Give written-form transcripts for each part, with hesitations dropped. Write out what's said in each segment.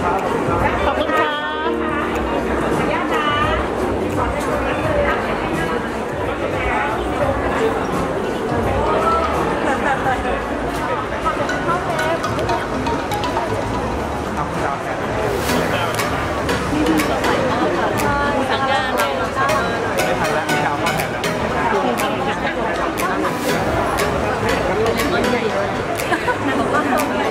ขอบคุณค่ะสัญญาณไม่ทันแล้วไม่ดาวเข้าแทนแล้วมันใหญ่เลยนางบอกว่าเขาใหญ่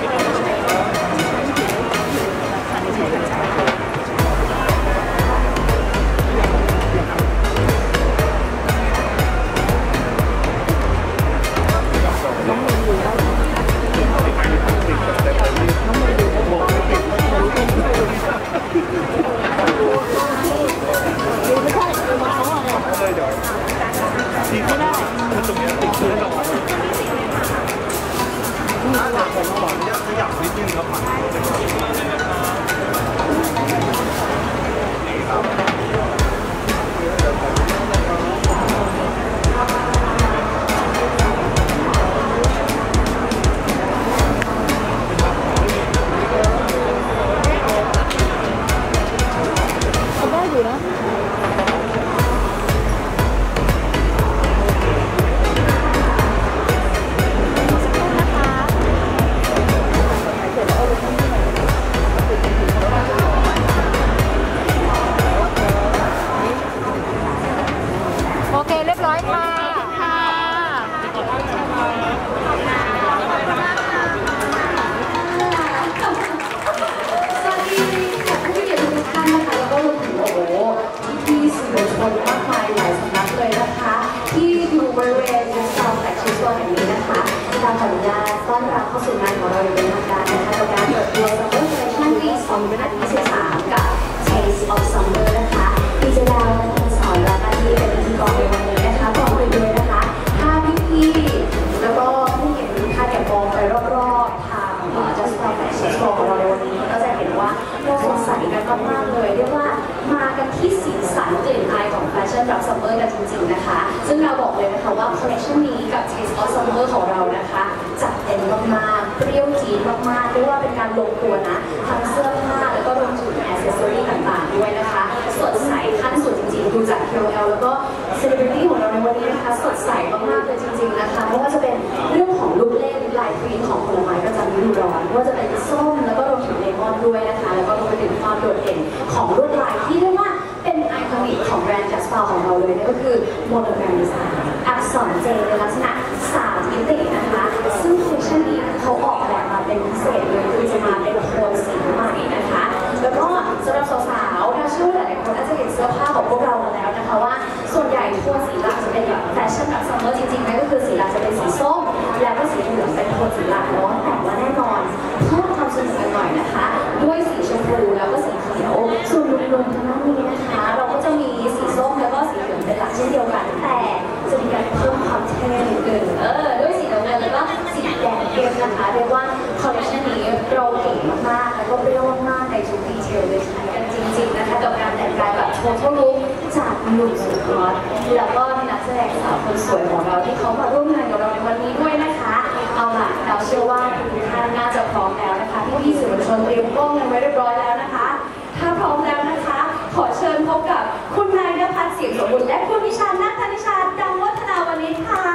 รับซัมเมอร์กันจริงๆนะคะซึ่งเราบอกเลยนะคะว่าคอลเลคชันนี้กับ Taste of Summer ของเรานะคะจัดเต็มมากๆเปรี้ยวจี๊ดมากๆเรียกว่าเป็นการลงตัวนะทั้งเสื้อผ้าแล้วก็รวมถึงแอคเซสซอรี่ต่างๆด้วยนะคะสดใสขั้นสุดจริงๆดูจาก KOL แล้วก็ Celebrity ของเราในวันนี้นะคะสดใสมากๆเลยจริงๆนะคะไม่ว่าจะเป็นเรื่องของลูกเล่นลายพรินท์ของผลไม้ประจำฤดูร้อนไม่ว่าจะเป็นส้มแล้วก็รวมถึงเลมอนด้วยนะคะแล้วก็รวมไปถึงความโดดเด่นของลวดลายที่เรียกว่าเป็นไอคอนิกของแบรนด์ Just Fall ของเราเลยนั่นก็คือโมโนแกรมดีไซน์อักษรเจในลักษณะ3มิตินะคะซึ่งคอลเลคชันนี้เขาออกแบบมาเป็นพิเศษเลยคือจะมาเป็นโทนสีใหม่นะคะแล้วก็สำหรับสาวๆถ้าเชื่อว่าหลายคนอาจจะเห็นเสื้อผ้าของพวกเรามาแล้วนะคะว่าส่วนใหญ่โทนสีหลักจะเป็นแบบแฟชั่นแบบซัมเมอร์จริงๆนั่นก็คือสีหลักจะเป็นสีส้มแล้วก็สีเหลืองเป็นโทนสีหลักเนาะแต่ว่าแน่นอนเพิ่มความสนุกกันหน่อยนะคะด้วยสีชมพูแล้วก็สีเขียวส่วนรวมๆทั้งนั้นนี้นะคะเราก็จะมีสีส้มแล้วก็สีเหลืองเป็นหลักเช่นเดียวกันแต่จะมีการเพิ่มความเท่นิดนึงด้วยสีน้ำเงินแล้วก็สีแดงเข้มนะคะเรียกว่าคอลเลคชันนี้เราเก๋มากๆแล้วก็เปรี้ยวมากๆในทุกดีเทลเลยใช้กันจริงๆนะคะกับการแต่งกายแบบโทนลุคจากหนุ่มสุดฮอตแล้วก็นักแสดงสาวคนสวยของเราที่เขามาร่วมงานกับเราในวันนี้ด้วยนะคะเอาล่ะเราเชื่อว่าทุกท่านน่าจะพร้อมแล้วนะคะพี่ๆสื่อมวลชนเตรียมกล้องกันไว้เรียบร้อยแล้วนะคะถ้าพร้อมแล้วนะคะขอเชิญพบกับคุณนายณภัทรเสียงสมบูรณ์และคุณนิชานัทธนิชาดังวัฒนาวณิชค่ะ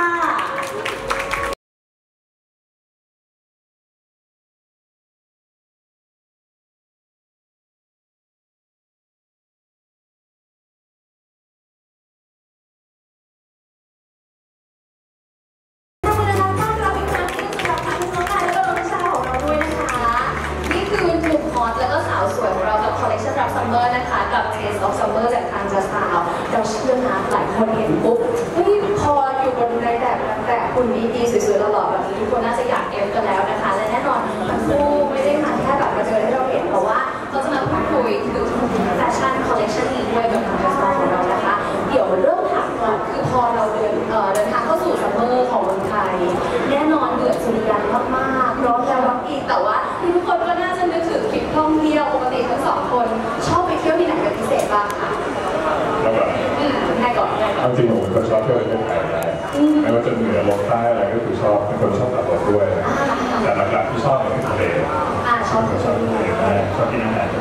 ซัมเมอร์นะคะกับ Taste of Summer จากทาง Just Fall เราเชื่อนะหลายคนเห็นปุ๊บเฮ้ยพออยู่บนในแต่คุณดีๆสวยๆหล่อๆแบบนี้ทุกคนน่าจะอยากเอฟกันแล้วนะคะและแน่นอนทั้งคู่ไม่ได้มาแค่แบบมาเจอให้เราเห็นเพราะว่าเขาจะมาพูดคุยถึงแฟชั่นคอลเลคชันนี้ด้วยกับทาง Just Fall ของเรานะคะเดี๋ยวเริ่มถามก่อนคือพอเราเดินทางเข้าสู่ซัมเมอร์ของเมืองไทยแน่นอนเดือดสุริยันมากๆร้อนแล้วร้อนอีกแต่ว่าทุกคนก็น่าจะนึกถึงทริปท่องเที่ยวปกติทั้งสองคนชอบไปเที่ยวที่ไหนเป็นพิเศษบ้างคะแล้วแบบใครก่อนจริงผมเป็นคนชอบเที่ยวประเทศไทยนะไม่ว่าจะเหนือลงใต้อะไรก็คือชอบเป็นคนชอบขับรถด้วยแต่หลักๆที่ชอบคือทะเลชอบทะเลชอบกินอาหารทะเล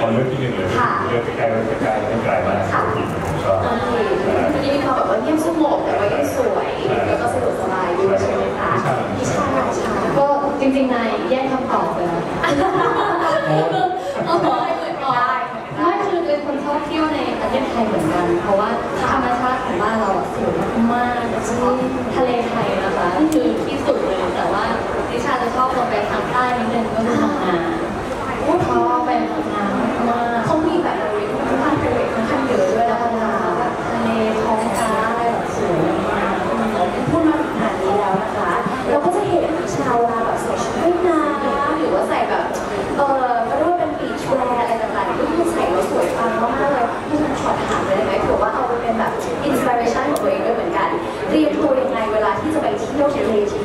อเลือกที่หนึ่งเลยเลือกใกล้ๆใกล้ไม่ไกลมากที่ผมชอบทีนี้มีความแบบว่าเงียบสงบแต่ว่ายังสวยแล้วก็สะดวกสบายด้วยใช่ไหมคะพี่ชาก็จริงๆนายแยกคำตอบเลยนะไม่คือเป็นคนชอบเที่ยวในประเทศไทยเหมือนกันเพราะว่าธรรมชาติของบ้านเราสวยมากๆทะเลไทยนะคะคือที่สุดเลยแต่ว่าดิฉันจะชอบลงไปทางใต้นิดนึงก็คือทางนาเพราะว่าไปทางนามากเขามีแบบทุกท่านเป็นค่อนข้างเยอะด้วยนะคะทะเลท้องฟ้าอะไรแบบสวยมากพูดมาถึงขนาดนี้แล้วนะคะเราก็จะเห็นชาวนาแบบใส่ชุดว่ายน้ำหรือว่าใส่แบบก็เรียกว่าเป็นบีชแวร์อะไรต่างๆก็คือใส่แล้วสวยปังมากๆเลยที่ฉันขอถามเลยได้ไหมถือว่าเอาไปเป็นแบบอินสปิเรชันของตัวเองด้วยเหมือนกันเตรียมตัวยังไงเวลาที่จะไปเที่ยวทะเลจ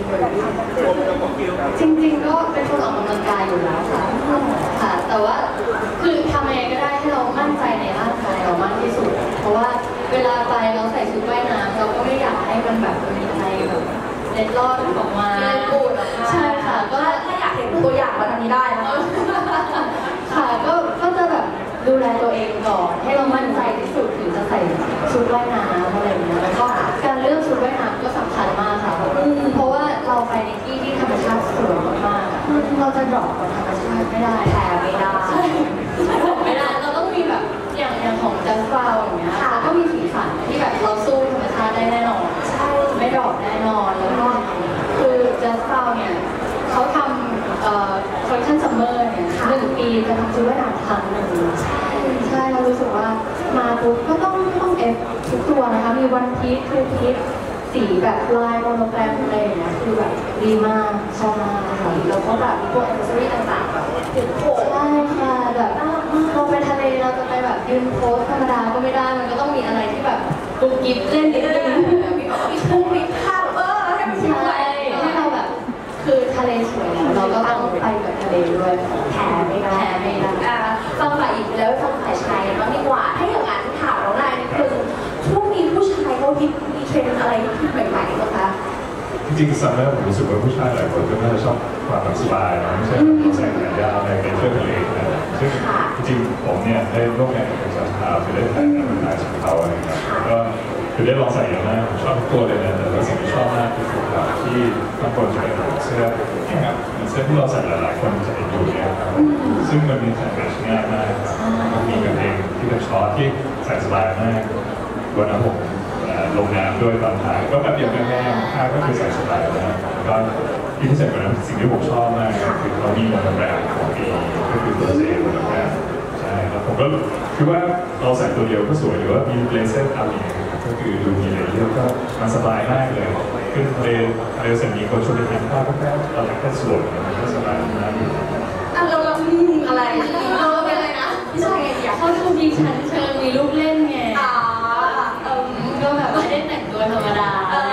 ริงๆก็เป็นคนออกกำลังกายอยู่แล้วค่ะแต่ว่าคือทำยังไงก็ได้ให้เรามั่นใจในร่างกายเรามากที่สุดเพราะว่าเวลาไปเราใส่ชุดว่ายน้ำเราก็ไม่อยากให้มันแบบมีอะไรแบบเล็ดลอดออกมาใช่ค่ะก็ถ้าอยากเห็นตัวอย่างมาทางนี้ได้นะค่ะก็จะแบบดูแลตัวเองก่อนให้เรามั่นใจที่สุดถึงจะใส่ชุดว่ายน้ำอะไรอย่างเงี้ยแล้วก็การเลือกชุดว่ายน้ำก็สำคัญมากค่ะเพราะว่าเราไปในที่ที่ธรรมชาติสวยมากๆเราจะดรอปกับธรรมชาติไม่ได้แพ้ไม่ได้ไม่ได้เราต้องมีแบบอย่างของจัสฟาวอย่างเงี้ยเราก็มีสีสันที่แบบเราสู้ธรรมชาติได้แน่นอนใช่ไม่ดรอปแน่นอนแล้วก็คือจัสฟาวเนี่ยเขาทำคอลเลคชั่นซัมเมอร์เนี่ย1 ปีจะทำชุดว่ายน้ำครั้งหนึ่งใช่เรารู้สึกว่ามาปุ๊บก็ต้องเอฟทุกตัวนะคะมีวันพีชทูพีชสีแบบลายโมโนแกรมอะไรอย่างเงี้ยคือแบบดีมากชอบมากค่ะแล้วก็แบบพวกแอคเซสซอรี่ต่างๆแบบถึงโผล่ใช่ค่ะแบบเราไปทะเลเราจะไปแบบยืนโพสธรรมดาก็ไม่ได้มันก็ต้องมีอะไรที่แบบกุ๊กกิ๊บเล่นนิดนึงมีพุ่งมีข้าวให้มันสวยให้เราแบบคือทะเลสวยเราก็ต้องไปกับทะเลด้วยแพ้ไม่ได้ฟังฝ่ายหญิงแล้วฟังฝ่ายชายบ้างดีกว่าถ้าอย่างนั้นถามเราได้นี่คือช่วงนี้ผู้ชายเขามีเทรนด์อะไรที่ใหม่ๆบ้างคะจริงๆซัมเมอร์ผมรู้สึกว่าผู้ชายหลายคนก็น่าจะชอบความสบายนะไม่ใช่ใส่แขนยาวอะไรเป็นเสื้อทะเลนะซึ่งจริงๆผมเนี่ยได้ร่วมงานกับชาวข่าวไปได้ถ่ายงานเป็นนายชาวเขาอะไรเงี้ยก็คือได้ลองใส่เยอะมากชอบทุกตัวเลยนะแต่ว่าสิ่งที่ชอบมากคือที่บางคนจะเป็นเสื้อแข็งเสื้อที่เราใส่หลายๆคนจะเห็นอยู่เนี่ยซึ่งมันมีแฟชั่นง่ายมากมันมีกันเองที่เป็นช็อตที่ใส่สบายมากวันนั้นผมลงน้ำด้วยตอนถ่ายก็แบบเดียวกันแน่ผ้าก็คือใส่สบายนะก็ที่พิเศษกว่านั้นสิ่งที่ผมชอบมากคือเขามีโมโนแกรมของปีก็คือตัวเซโมโนแกรมใช่แล้วผมก็คือว่าเราใส่ตัวเดียวก็สวยหรือว่ามีเลเซอร์ทำอย่างนี้ก็คือดูมีเลเยอร์ก็มันสบายมากเลยขึ้นเลเสร็จมีคนช่วยทำผ้าก็แค่เราแค่สวยมันก็สบายมากเราอะไรเราเป็นอะไรนะพี่ชายไงอยากเขาดูมีชั้นเชิงมีลูกเล่นไงก็แบบไม่ได้แต่งตัวธรรมดา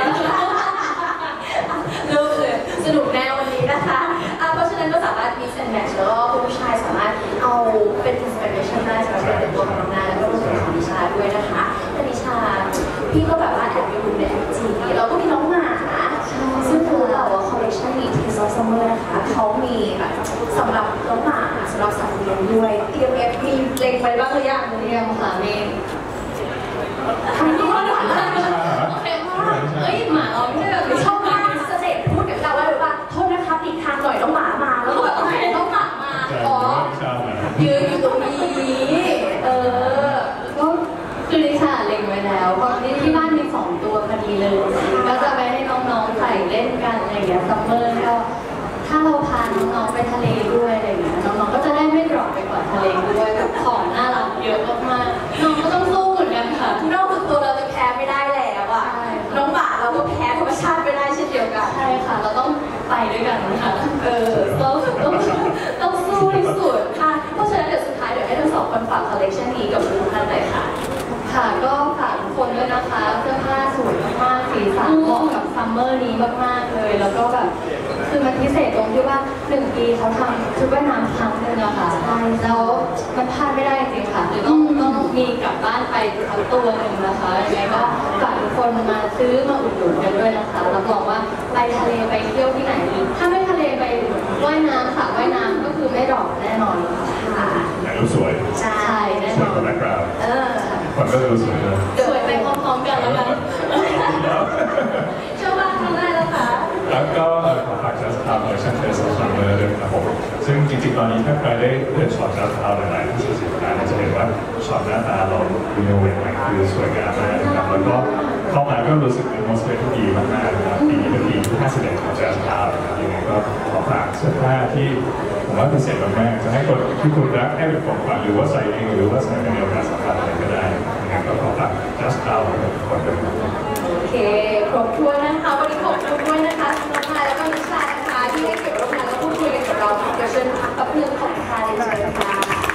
ลูกเลยสนุกแน่วันนี้นะคะเพราะฉะนั้นก็สามารถมีเซนแมทแล้วก็คุณผู้ชายสามารถเอาเป็นอินสปิเรชันได้สำหรับการแต่งตัวของน้องนาแล้วก็รวมถึงของนิชาด้วยนะคะแต่นิชาพี่ก็แบบว่าแอบไปดูในไอจีเราก็มีน้องหมาซึ่งคือเราคอลเลคชันนี้ที่ซอฟต์ซัมเมอร์นะคะเขามีแบบสำหรับน้องหมาสำหรับสัตว์เลี้ยงด้วยเตรียมเอฟมีเล็งไว้บ้างหรือยังเตรียมค่ะมีทำที่ว่าหมาโอเคเฮ้ยหมาเราไม่ใช่แบบชอบมากสเต็ปพูดกับเราว่าหรือว่าโทษนะครับอีกทางหน่อยน้องหมามาแล้วก็แบบน้องหมามาอ๋อยืนอยู่ตรงนี้ก็คือดิฉันเล็งไว้แล้วเพราะที่บ้านมี2 ตัวพอดีเลยก็จะไปให้น้องๆใส่เล่นกันอะไรอย่างเงี้ยซัมเมอร์ก็ถ้าเราพาน้องๆไปทะเลด้วยอะไรอย่างเงี้ยน้องๆก็จะได้ไม่ดรอปไปก่อนทะเลด้วยแบบของน่ารักเยอะมากๆน้องก็ต้องสู้เหมือนกันค่ะนอกจากตัวเราจะแพ้ไม่ได้แล้วอ่ะน้องหมาเราก็แพ้ธรรมชาติไม่ได้เช่นเดียวกันใช่ค่ะเราต้องไปด้วยกันนะคะต้องสู้ที่สุดค่ะเพราะฉะนั้นเดี๋ยวสุดท้ายเดี๋ยวให้ทั้ง2 คนฝากคอลเลคชันนี้กับทุกท่านเลยค่ะค่ะก็ฝากทุกคนด้วยนะคะเสื้อผ้าสวยมากๆสีสันเหมาะกับซัมเมอร์นี้มากๆเลยแล้วก็แบบคือมันพิเศษตรงที่ว่า1 ปีเขาทำชุดว่ายน้ำครั้งนึงอะค่ะใช่แล้วมันพลาดไม่ได้จริงๆค่ะคือต้องมีกลับบ้านไปทั้งตัวหนึ่งนะคะยังไงก็ฝากทุกคนมาซื้อมาอุดหนุนกันด้วยนะคะรับรองว่าไปทะเลไปเที่ยวที่ไหนถ้าไม่ทะเลไปว่ายน้ำสระว่ายน้ำก็คือไม่ดรอปแน่นอนค่ะถ่ายรูปสวยใช่คนก็รู้สึกว่าสวยไปพร้อมๆกันแล้วกันเชื่อว่าทำได้แล้วค่ะแล้วก็ขอฝากจัสทาวน์คอลเลคชั่นเทสซัมเมอร์ด้วยครับผมซึ่งจริงๆตอนนี้ถ้าใครได้เดินช็อปจัสทาวน์หลายๆที่สินค้าจะเห็นว่าช็อปหน้าตาเรารีโนเวทใหม่คือสวยงามมากนะครับแล้วก็เข้ามาก็รู้สึกเป็นมอสเฟที่ดีมากๆนะครับปีนี้เป็นปีที่51ของจัสทาวน์นะครับยังไงก็ขอฝากเสื้อผ้าที่ผมว่าพิเศษมากๆจะให้คนที่คุณรักให้เป็นของขวัญหรือว่าใส่เองหรือว่าใส่ในโอกาสสำคัญอะไรก็ได้ยังไงก็ขอฝากจัสทาวน์ทุกคนด้วยครับโอเคครบถ้วนนะคะวันนี้ขอบคุณด้วยนะคะน้องพายแล้วก็นิชานะคะที่ให้เกียรติร่วมงานและพูดคุยกันกับเราเดี๋ยวเชิญพักกับเพื่อนของพายเลยค่ะ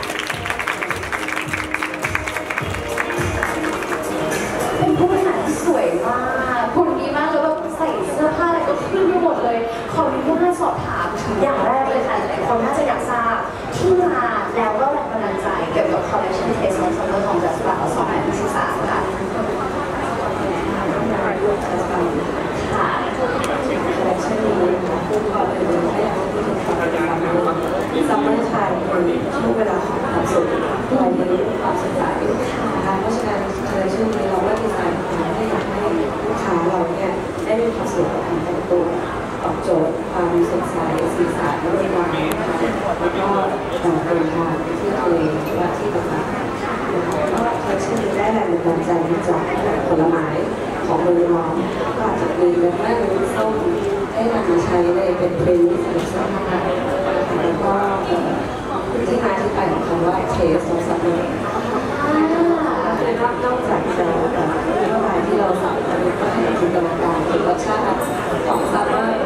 เป็นผู้บริหารที่สวยมากคุณดีมากแล้วแบบใส่เสื้อผ้าอะไรก็ขึ้นไปหมดเลยขออนุญาตสอบถามถึงอย่างแรกเลยค่ะหลายคนน่าจะอยากทราบที่มาแล้วก็แรงบันดาลใจเกี่ยวกับคอลเลคชันเทสของซัมเมอร์ของจัสปา2023ค่ะค่ะคอลเลคชันนี้นะคะคือก่อนอื่นเลยอยากให้ทุกคนติดตามซัมเมอร์ไทยเป็นช่วงเวลาของความสุขวัยนี้ความสดใสนะคะเพราะฉะนั้นคอลเลคชันนี้เราก็ดีไซน์มาให้อยากให้ลูกค้าเราเนี่ยได้มีความสุขกับการแต่งตัวตอบโจทย์ความสดใสสีสันและเวลานะคะแล้วก็การเดินทางที่ทะเลหรือว่าที่ต่างๆนะคะก็คอลเลคชันนี้ได้แรงบันดาลใจมาจากผลไม้ของเมืองร้อนก็อาจจะมีแบบแม่เนื้อส้มได้นำมาใช้ในเป็นพรีสหรือเสื้อผ้าแล้วก็ที่มาที่ไปของคำว่าเทสของซัมเมอร์คือนอกจากจะเมื่อวานที่เราสั่งแล้วก็ให้จินตนาการถึงรสชาติของซัมเมอร์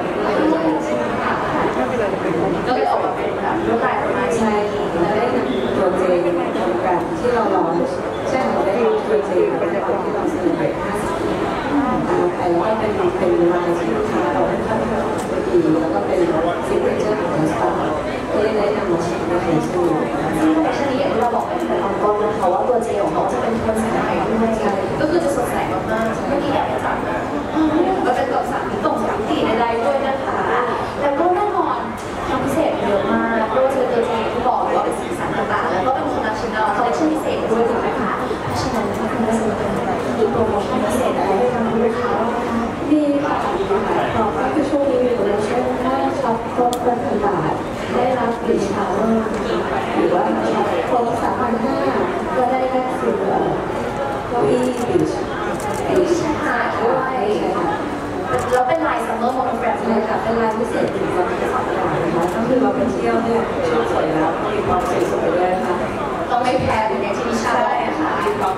ก็เลยออกมาเป็นแบบรูปแบบประมาณใช่แล้วได้นำตัวเจนทำกันที่เราลองใช่เราได้นำตัวเจนเป็นตัวที่เราเสนอไป50ไปแล้วก็เป็นลายที่ลูกค้าเราได้ทำดีแล้วก็เป็นซิกเนเจอร์ของเราสตาร์ที่ได้นำมาใช้ในคอลเลคชันนี้ซึ่งคอลเลคชันนี้อย่างที่เราบอกไปตั้งแต่ตอนต้นนะคะว่าตัวเจลของเขาจะเป็นโทนสีไหนด้วยก็คือจะสดใสมากๆไม่มีแอบจับนะก็เป็นแบบ3 สีใดๆด้วยนะคะแล้วก็แน่นอนความพิเศษเยอะมากไม่ว่าจะเป็นตัวเจลที่บอกว่าเป็นสีสันต่างๆแล้วก็เป็นคอลเลคชันพิเศษด้วยถูกไหมคะเพราะฉะนั้นถ้าคุณได้สนใจมีโปรโมชั่นพิเศษอะไรให้ทางลูกค้าบ้างคะดีค่ะก็คือช่วงนี้มีโปรโมชั่นถ้าช็อปครบ1,000 บาทได้รับฟรีชาวเวอร์หรือว่าช็อปครบ3,500ก็ได้แลกซื้อเก้าอี้บีชหาดด้วยแล้วเป็นลายซัมเมอร์โมโนแกรมเลยค่ะเป็นลายพิเศษถึงวันที่2อย่างนะคะก็คือเราไปเที่ยวเนี่ยชุดสวยแล้วมีความสวยๆด้วยค่ะต้องไม่แพ้เป็นอย่างที่นิชาบอกค่ะมีความ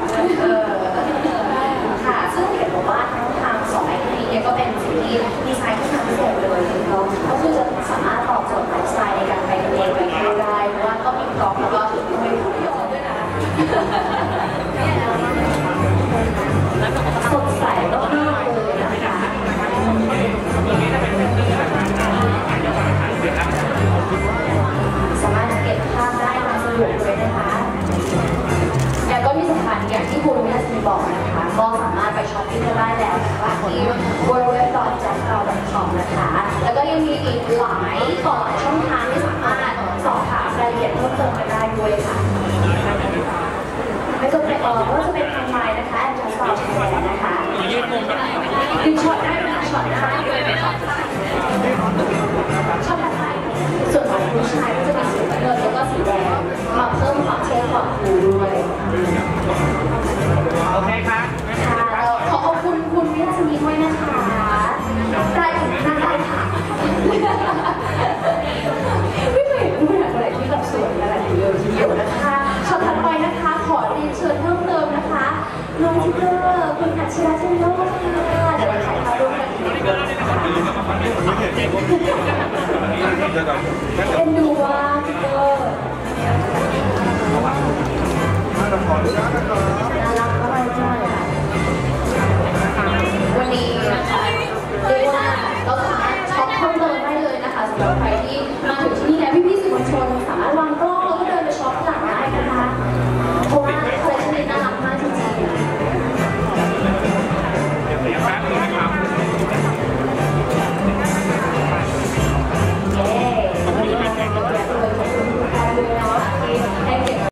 ค่ะซึ่งเห็นบอกว่าทาง2ไอเทมนี้เนี่ยก็เป็นสิ่งที่ดีไซน์ขึ้นมาพิเศษเลยก็คือจะสามารถตอบโจทย์ไลฟ์สไตล์ในการไปทะเลไปเที่ยวได้เพราะว่าก็มีกรอบแล้วก็ไม่พูดเยอะด้วยนะสดใสมากๆเลยนะคะสามารถเก็บภาพได้มาสะดวกเลยนะคะแล้วก็ที่สำคัญอย่างที่คุณแม่ซีบอกนะคะก็สามารถไปช้อปปิ้งได้แล้วนะคะที่ www.jazzcloud.com นะคะแล้วก็ยังมีอีกหลายช่องทางที่สามารถสอบถามรายละเอียดเพิ่มเติมกันได้ด้วยค่ะไม่ต้องไปว่าจะเป็นทางไลน์นะคะแอดจัสต์ไทยแลนด์นะคะดึงช็อตได้นะช็อตได้ช็อตได้ส่วนของผู้ชายก็จะมีสีน้ำเงินแล้วก็สีแดงมาเพิ่มความเท่ความคูลด้วยโอเคค่ะขอขอบคุณคุณวิทย์มีด้วยนะคะได้ถึงหน้าได้ค่ะไม่เคยเห็นผู้บริหารคนไหนที่แบบสวยขนาดนี้เลยทีเดียวนะคะช็อตถัดไปนะคะขอเรียนเชิญเพิ่มเติมนะคะน้องทิเกอร์คุณอัชราเจนโลค่ะเดี๋ยวเราถ่ายภาพร่วมกันอีกนิดนึงนะคะเอ็นดูว่าทิเกอร์น่ารักมาก